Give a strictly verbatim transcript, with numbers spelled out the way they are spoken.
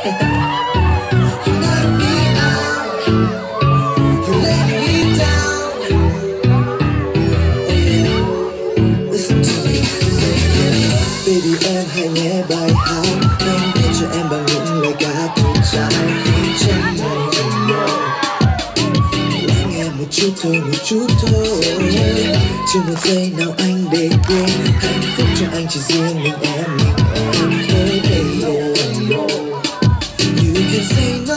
You knock me out, you let me down. Oh yeah, listen to me. Baby em hãy nghe bài hát anh viết cho em bằng những lời ca từ trái tim chân này. Lắng nghe một chút thôi, một chút thôi. Chưa một giây nào anh để quên hạnh phúc cho anh chỉ riêng mình em, mình em thôi. Baby, you can say no.